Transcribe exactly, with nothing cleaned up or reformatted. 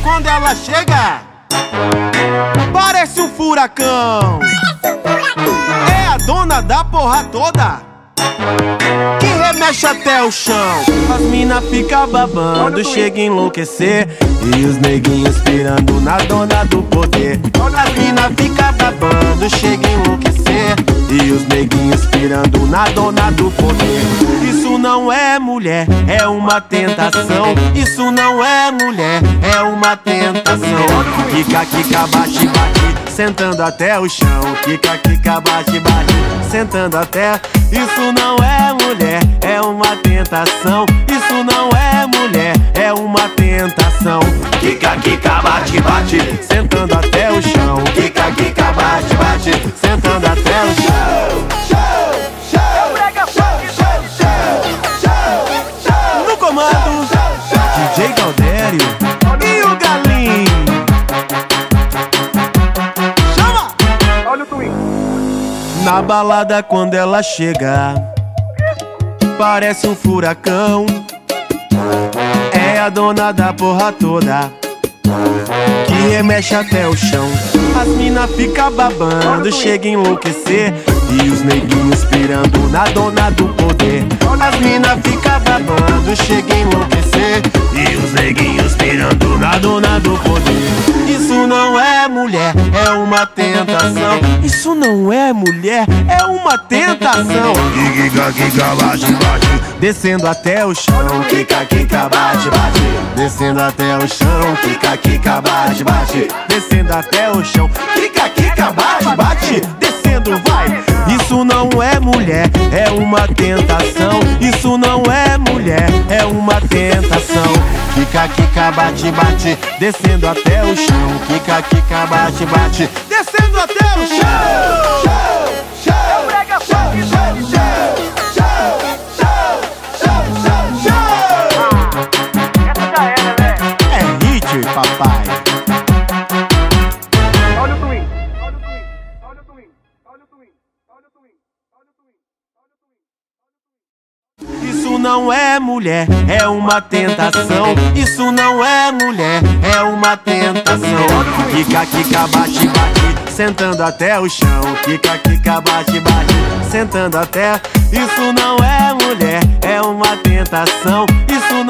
quando ela chega, parece um furacão. É a dona da porra toda, que remexe até o chão. As mina fica babando, chega a enlouquecer, e os neguinhos pirando na dona do poder. As mina fica babando, chega a enlouquecer, e os neguinhos pirando na dona do poder. Isso não é mulher, é uma tentação. Isso não é mulher, é uma tentação. Quica, quica, bate, bate, sentando até o chão. Quica, quica, bate, bate, sentando até. Isso não é mulher, é uma tentação. Isso não é mulher, é uma tentação. Quica, quica, bate, bate, sentando até o chão. Quica, quica, bate, bate, sentando até o chão. No comando, D J Galdério e o Galinho. Chama! Olha o Twin. Na balada quando ela chega, parece um furacão. É a dona da porra toda, que remexe até o chão. As mina fica babando, chega a enlouquecer, e os neguinhos pirando na dona do poder. As mina fica babando, chega a enlouquecer, e os neguinhos pirando na dona do poder. Isso não é mulher, é uma tentação. Isso não é mulher, é uma tentação. Quica, quica, bate, bate, descendo até o chão. Quica, quica, bate, bate, descendo até o chão. Quica, quica, bate, bate, descendo até o chão. Quica, quica, bate, bate, descendo, vai. Isso não é mulher, é uma tentação. Isso não é mulher, é uma tentação. Quica, quica, bate, bate, descendo até o chão. Quica, quica, bate, bate, descendo até o chão. É hit, papai. Olha o Twin. Olha o Twin. Olha o Twin. Olha o Twin. Olha o Twin. Olha o Twin. Isso não é mulher, é uma tentação. Isso não é mulher, é uma tentação. Quica, quica, bate, bate, sentando até o chão. Quica, quica, bate, bate, sentando até. Isso não é mulher, é uma tentação. Isso